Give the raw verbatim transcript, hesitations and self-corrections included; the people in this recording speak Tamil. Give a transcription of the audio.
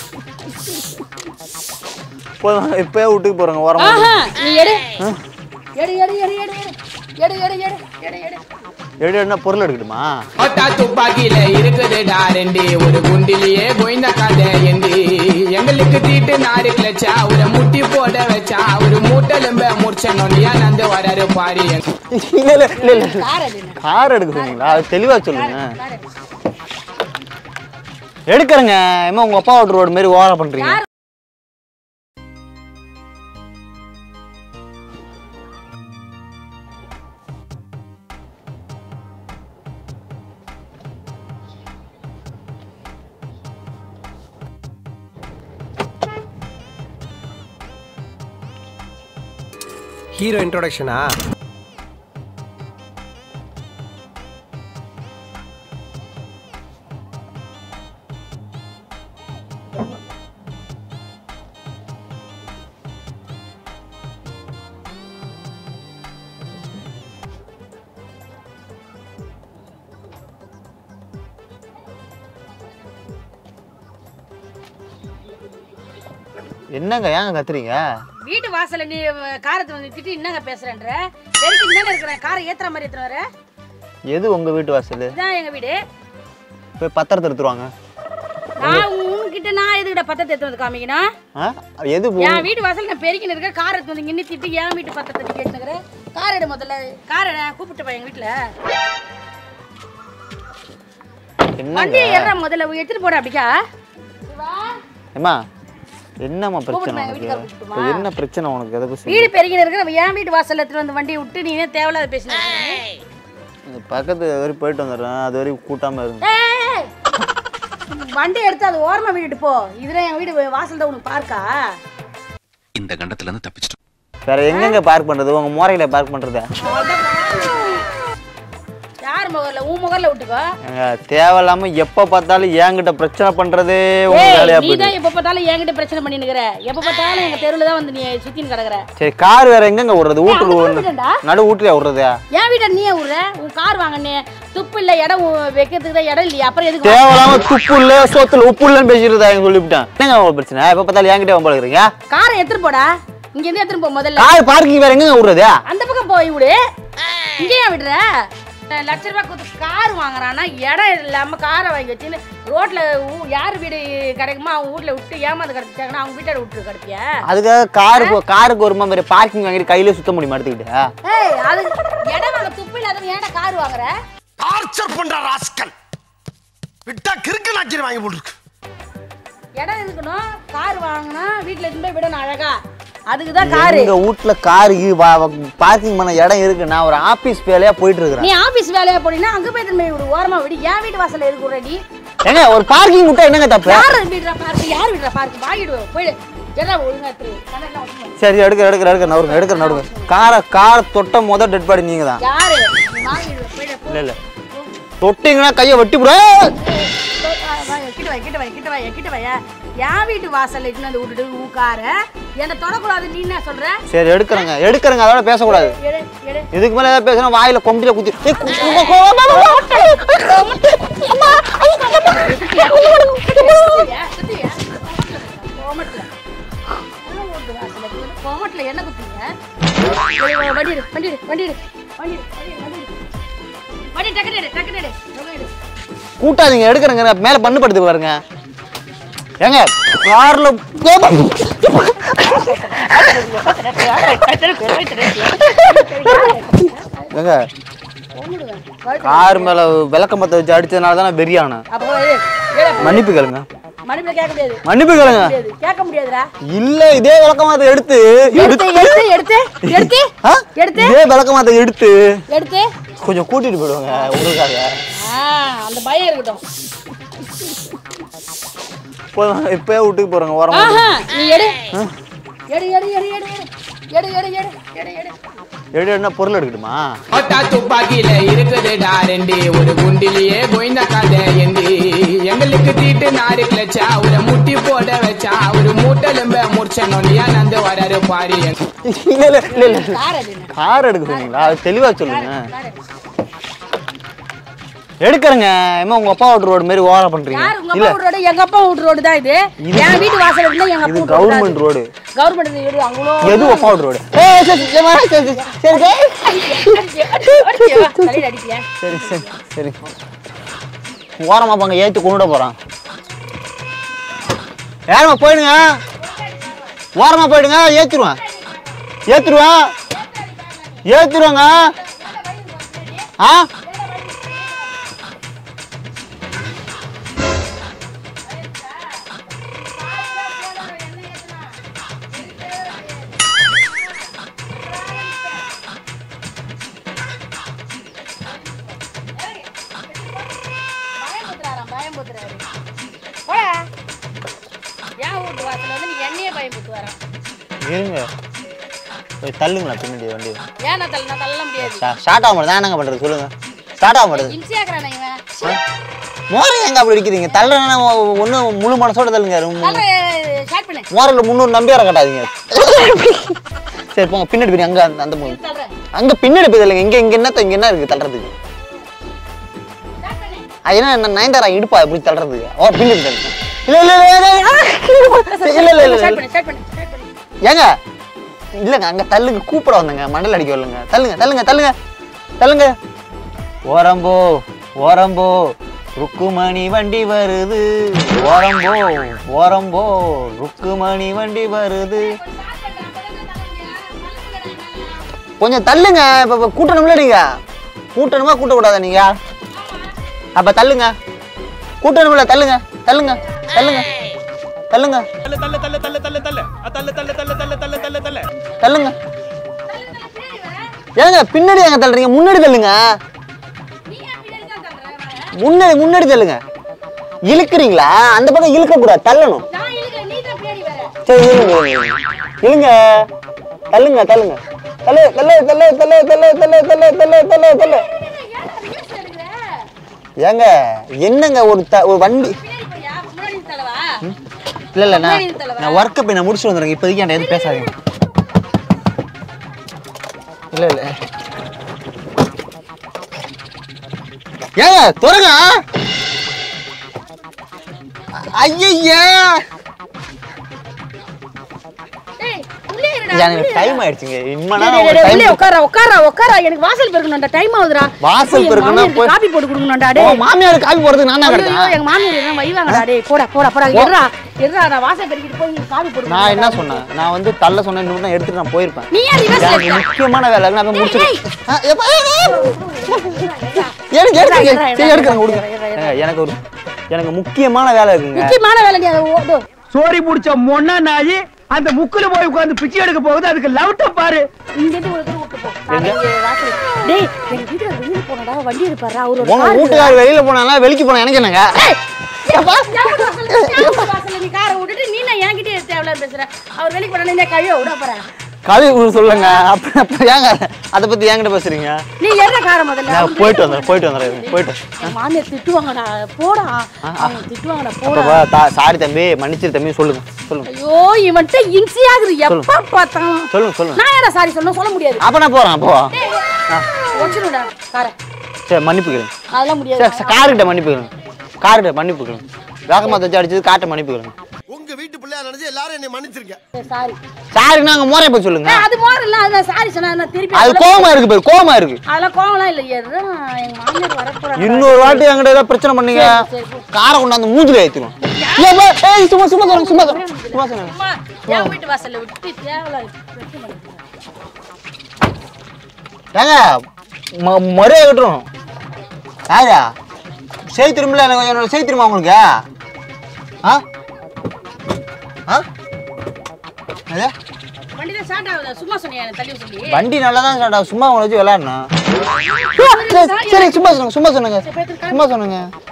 போதும் இப்பயே வீட்டுக்கு போறோங்க ஓரம் நீ எடு எடு எடு எடு எடு எடு எடு எடு எடு எடு எடு என்ன பொருள் எடுக்கட்டுமா? ஒட்டா துப்பாக்கியில இருக்குதுடா ரெண்டு ஒரு குண்டிலேயே கோய்ந்த கதை எந்தி எங்களுக்கு தீட்டு நாடு கிளச்சா ஒரு முட்டி போட வச்சா ஒரு மூட்டெலும்ப முடிச்ச நொண்டியா நந்து வராரு பாரு. இல்ல இல்ல இல்ல இல்ல கார் எடுக்க சொன்னீங்களா? அது தெளிவா சொல்லுங்க. எடுக்கிறேங்க. ஏமா உங்க அப்பா ஓட்டுற ரோடு மாதிரி ஓரம் பண்றீங்க? ஹீரோ இன்ட்ரோடக்ஷனா? என்னங்க ஏங்க கத்துறீங்க? வீட்டு வாசல்ல நீ காரத்தை வந்து திட்டி என்னங்க பேசுறேன்ற? எதுக்கு என்னங்க இருக்கற காரை ஏத்துற மாதிரி ஏத்துற வர? எது உங்க வீட்டு வாசல்? இதான் எங்க வீடு. போய் பத்திரத்தை எடுத்துருவாங்க. நான் உன்கிட்ட நான் எதுக்கிட்ட பத்திரத்தை எடுத்து வந்து காமிக்கணும்? எது என் வீட்டு வாசல் நான் பெருக்கின்னு இருக்க காரத்தை வந்து நின்னு திட்டி என் வீட்டு பத்திரத்தை நீ கேட்டுக்கிற? கார் எடு முதல்ல. கார் எடு கூப்பிட்டு போய் எங்க வீட்ல. வண்டி ஏற முதல்ல எடுத்துட்டு போற அப்படிக்கா? சிவா அம்மா என்னம்மா பிரச்சனை உனக்கு? என்ன பிரச்சனை உனக்கு? எதை பத்தி? வீடு பெருகின இருக்கிற என் வீட்டு வாசல்ல எடுத்து வந்து வண்டியை விட்டு நீ ஏன் தேவலாத பேசின? இந்த பக்கத்து வரைக்கும் போயிட்டு வந்துடுறேன். அது வரைக்கும் கூட்டாம இருக்கு. வண்டி எடுத்து அது ஓரமா விட்டுட்டு போ. இதுல என் வீடு வாசல் தான் உனக்கு பார்க்கா? இந்த கண்டத்துல இருந்து தப்பிச்சிட்டோம். வேற எங்கெங்க பார்க் பண்றது? உங்க மோரையில பார்க் பண்றதா? யார் முகர்ல? உன் முகர்ல விட்டுக்கோ. தேவையில்லாம எப்ப பார்த்தாலும் என்கிட்ட பிரச்சனை பண்றதே உங்க வேலையா போயிடுது. நீ தான் எப்ப பார்த்தாலும் என்கிட்ட பிரச்சனை பண்ணி நிக்கிற. எப்ப பார்த்தாலும் எங்க தெருவுல தான் வந்து நீ சுத்தின்னு கிடக்குற. சரி கார் வேற எங்கங்க விடுறது? வீட்டுல நடு வீட்டுலயா விடுறது? என் வீட்டை நீயே விடுற? உன் கார் வாங்கனே துப்பு இல்ல, இடம் வைக்கிறதுக்கு தான் இடம் இல்லையா? அப்புறம் எதுக்கு தேவையில்லாம துப்பு இல்ல சோத்துல உப்பு இல்லன்னு பேசிட்டு எங்க சொல்லிவிட்டேன். என்னங்க பிரச்சனை? எப்ப பார்த்தாலும் என்கிட்ட வம்பளுக்குறீங்க. காரை எடுத்துட்டு போடா. இங்க இருந்து எடுத்துட்டு போ முதல்ல. கார் பார்க்கிங் வேற எங்கங்க விடுறது? அந்த பக்கம் போய் விடு. இங்கே ஏன் விடுற? லட்ச ரூபாய் கொடுத்து கார் வாங்குறான்னா இடம் இல்லாம காரை வாங்கி வச்சுன்னு ரோட்ல யார் வீடு கிடைக்குமோ அவங்க வீட்டுல விட்டு ஏமாந்து கிடச்சாங்கன்னா அவங்க வீட்டை விட்டு கிடப்பியா? அதுக்காக காரு காருக்கு ஒரு மாதிரி பார்க்கிங் வாங்கிட்டு கையில சுத்த முடியுமா எடுத்துக்கிட்டு? ஏய் அது இடம் வாங்க துப்பு இல்லாத ஏன்டா கார் வாங்குற? டார்ச்சர் பண்ற ராஸ்கல் விட்டா கிறுக்கு நாக்கிற வாங்கி போட்டுருக்கு. இடம் இருக்கணும். கார் வாங்கினா வீட்டுல இருந்து போய் விடணும் அழகா. அதுக்கு தான் கார். எங்க வீட்ல கார் பார்க்கிங் பண்ண இடம் இருக்கு. நான் ஒரு ஆபீஸ் வேலையா போயிட்டு இருக்கேன். நீ ஆபீஸ் வேலையா போறீனா அங்க போய் திரும்ப ஒரு ஓரமா விடு. என் வீட்டு வாசல்ல இருக்கு ரெடி. ஏங்க ஒரு பார்க்கிங் விட்டா என்னங்க தப்பு? யார் வீட்ல பார்க்? யார் வீட்ல பார்க்? வாங்கிடுவே போய் எல்லாம் ஒழுங்கா திரு. கணக்குல வச்சு. சரி எடுக்க எடுக்க எடுக்க நவுங்க எடுக்க நவுங்க. கார கார் தொட்ட முத டெட் பாடி நீங்க தான். யாரு? வாங்கிடுவே போய். இல்ல இல்ல தொட்டிங்கனா கைய வெட்டி புற. கிட்ட வை கிட்ட வை கிட்ட வை கிட்ட வை. என் வீட்டு வாசல்ல இருந்து வந்து விட்டுட்டு ஊ கார என்ன தொடக்கூடாது. நீ என்ன சொல்ற? சரி எடுக்கறங்க எடுக்கறங்க அதோட பேச கூடாது. இதுக்கு மேல ஏதாவது பேசினா வாயில கொம்பில குத்தி. கோமட்ல என்ன குத்திங்க? வண்டி எடு வண்டி எடு வண்டி எடு வண்டி எடு வண்டி டக்கு எடு டக்கு எடு எடு. கூட்டாதீங்க எடுக்கறங்க மேல பண்ணு படுத்து பாருங்க. ஏங்க கார்ல ஏங்க கார் மேல விளக்கமத்த வச்சு அடிச்சதுனால தான் நான் வெறியான. மன்னிப்பு கேளுங்க. மன்னிப்பு கேட்க முடியாது. மன்னிப்பு கேளுங்க. கேட்க முடியாதுடா. இல்ல இதே விளக்கமத்த எடுத்து எடுத்து எடுத்து எடுத்து எடுத்து எடுத்து இதே விளக்கமத்த எடுத்து எடுத்து கொஞ்சம் கூட்டிட்டு போடுவாங்க உங்களுக்காக. அந்த பயம் இருக்கட்டும். போதும் இப்பயே வீட்டுக்கு போறோங்க ஓரமா. நீ எடு எடு எடு எடு எடு எடு எடு எடு எடு எடு எடு என்ன பொருள் எடுக்கட்டுமா? ஒட்டா துப்பாக்கியில இருக்குதுடா ரெண்டு ஒரு குண்டிலேயே கோய்ந்த கதை எந்தி எங்களுக்கு தீட்டு நாடு கிளச்சா ஒரு முட்டி போட வச்சா ஒரு மூட்டெலும்ப முடிச்ச நொண்டியா நந்து வராரு பாரு. இல்ல இல்ல இல்ல இல்ல கார் எடுக்க சொன்னீங்களா? அது தெளிவா சொல்லுங்க. எடுக்கறங்க ஏமா உங்க அப்பா வீட்டு ரோடு மாதிரி ஓவரா பண்றீங்க யார் உங்க அப்பா வீட்டு ரோடு எங்க அப்பா வீட்டு ரோடு தான் இது என் வீட்டு வாசல்ல இருந்து எங்க அப்பா இது கவர்மெண்ட் ரோடு கவர்மெண்ட் வீடு அங்கலோ எது அப்பா வீட்டு ரோடு ஏய் சரி சரி சரி சரி சரி ஓரமா பாங்க ஏத்தி கொண்டு போறான் ஏறமா போயிடுங்க ஓரமா போயிடுங்க ஏத்திடுவேன் ஏத்திடுவேன் ஏத்திடுவாங்க ஆ இருங்க போய் தள்ளுங்களா பின்னாடி வண்டி ஏன் நான் தள்ள தள்ள முடியாது ஸ்டார்ட் ஆக மாட்டேன் என்னங்க பண்றது சொல்லுங்க ஸ்டார்ட் ஆக மாட்டேது இன்சியாக்குறானே இவன் மோரை எங்க அப்படி அடிக்கிறீங்க தள்ளுறேன்னா ஒண்ணு முழு மனசோட தள்ளுங்க ஸ்டார்ட் பண்ணு மோரில் முந்நூறு நம்பியார கட்டாதீங்க சரி போங்க பின்னாடி போய் அங்க அந்த போங்க அங்க பின்னாடி போய் தள்ளுங்க இங்க இங்க என்ன இங்க என்ன இருக்கு தள்ளுறதுக்கு அது என்ன நயன்தாரா இடுப்பா எப்படி தள்ளுறதுக்கு ஓ பின்னாடி தள்ளுங்க இல்ல இல்ல இல்ல இல்ல இல்ல இல்ல ஏங்க இல்லங்க அங்க தள்ளுங்க கூப்பிட வந்தங்க மண்டல் அடிக்க வரலங்க தள்ளுங்க தள்ளுங்க தள்ளுங்க தள்ளுங்க ஓரம்போ ஓரம்போ ருக்குமணி வண்டி வருது ஓரம்போ ஓரம்போ ருக்குமணி வண்டி வருது கொஞ்சம் தள்ளுங்க இப்ப கூட்டணும்ல நீங்க கூட்டணுமா கூட்டக்கூடாதா நீங்க அப்ப தள்ளுங்க கூட்டணும்ல தள்ளுங்க தள்ளுங்க தள்ளுங்க தள்ளுங்க தள்ளுங்க ஏங்க பின்னாடி ஏங்க தள்ளுறீங்க முன்னாடி தள்ளுங்க முன்னாடி முன்னாடி தள்ளுங்க இழுக்குறீங்களா அந்த பக்கம் இழுக்க கூடாது தள்ளணும் சரி இழுங்க தள்ளுங்க தள்ளுங்க தள்ளு தள்ளு தள்ளு தள்ளு தள்ளு தள்ளு தள்ளு தள்ளு தள்ளு தள்ளு ஏங்க என்னங்க ஒரு ஒரு வண்டி இல்ல இல்ல நான் நான் ஒர்க் போய் நான் முடிச்சு வந்துடுறேன் இப்போதைக்கு என்கிட்ட எதுவும் பேசாதீங்க இல்ல இல்ல ஏங்க துறங்க ஐயா எனக்கு டைம் ஆயிடுச்சுங்க இன்னும் உள்ளே உட்கார உட்கார உட்கார எனக்கு வாசல் பெருக்கணும்டா டைம் ஆகுதுடா வாசல் பெருக்கணும்னா போய் காபி போட்டு குடுங்கணும்டா டேய் மாமியார் காபி போடுறதுக்கு நான் தான் கடறேன் எங்க மாமியார் என்ன வைவாங்கடா டேய் போடா போடா போடா எறா எறா நான் வாசல் பெருக்கிட்டு போய் காபி போடு நான் என்ன சொன்னேன் நான் வந்து தள்ள சொன்னேன் இன்னும் தான் எடுத்துட்டு நான் போயிருப்பேன் நீ ஏன் ரிவர்ஸ் எனக்கு முக்கியமான வேலை நான் முடிச்சிட்டேன் எனக்கு எடுத்துங்க எடுக்கறேன் கொடுங்க எனக்கு ஒரு எனக்கு முக்கியமான வேலை இருக்குங்க முக்கியமான வேலை நீ அத சோரி புடிச்ச மொன்னா நாயி அந்த முக்குல போய் உட்கார்ந்து பிச்சை எடுக்க போகுது அதுக்கு லவுட்ட பாரு இங்க இருந்து ஒரு தூரம் விட்டு போ டேய் எங்க வீட்டுல வெளிய போனடா வண்டி எடுப்பாரா அவரோட உங்க வீட்டுக்கார வெளியில போனானா வெளிக்கு போனா எனக்கு என்னங்க வாசல்ல நீ காரை விட்டுட்டு நீ என்ன என்கிட்ட தேவல பேசுற அவர் வெளிய போனா நீ கழிய விட போற கழுவி சொல்லுங்க அப்ப அப்ப ஏங்க அத பத்தி என்கிட்ட பேசுறீங்க நீ ஏற காரை முதல்ல நான் போயிட்டு வந்தேன் போயிட்டு வந்தேன் போயிட்டு மாமியார் திட்டுவாங்கடா போடா அவங்க திட்டுவாங்கடா போடா அப்ப சாரி தம்பி மன்னிச்சிரு தம்பி சொல்லுங்க சொல்லுங்க ஐயோ இவன்ட்ட இன்சி ஆகுது எப்ப பார்த்தாலும் சொல்லுங்க சொல்லுங்க நான் ஏற சாரி சொல்லணும் சொல்ல முடியாது அப்ப நான் போறேன் அப்போ ஒச்சிடுடா காரை சரி மன்னிப்பு கேளுங்க அதெல்லாம் முடியாது சரி கார்கிட்ட மன்னிப்பு கேளுங்க கார்கிட்ட மன்னிப்பு கேளுங்க வேகமா தச்சு அடிச்சது காட்ட மன்னிப்பு கேளுங்க உங்க வீட்டு பிள்ளையா நினைச்சு எல்லாரும் என்னை மன்னிச்சிருக்கேன் சாரி சாரி நாங்க மோரே போய் சொல்லுங்க அது மோர இல்ல அத சாரி சொன்னா நான் திருப்பி அது கோவமா இருக்கு பாரு கோவமா இருக்கு அதெல்லாம் கோவம்லாம் இல்ல ஏறா எங்க மாமியார் வர போறாங்க இன்னொரு வாட்டி என்கிட்ட ஏதாவது பிரச்சனை பண்ணீங்க காரை கொண்டாந்து மூஞ்சில ஏத்திடுவோம் ஏய் சும்மா சும்மா சொல்லுங்க சும்மா சும்மா சொல்லுங்க அம்மா என் வீட்டு வாசல்ல விட்டு தேவல பிரச்சனை ஏங்க மரியாதை கட்டுறோம் யாரா செய் திரும்பல என்னோட செய் திரும்ப உங்களுக்கு ஆ ஆ அதே வண்டி தான் ஸ்டார்ட் ஆகுது சும்மா சொன்னியா தள்ளி சொல்லி வண்டி நல்லா தான் ஸ்டார்ட் ஆகும் சும்மா உங்களை வச்சு விளையாடணும் சரி சும்மா சொல்லுங்க சும்மா சொன்னுங்க சும்மா சொன்னுங்க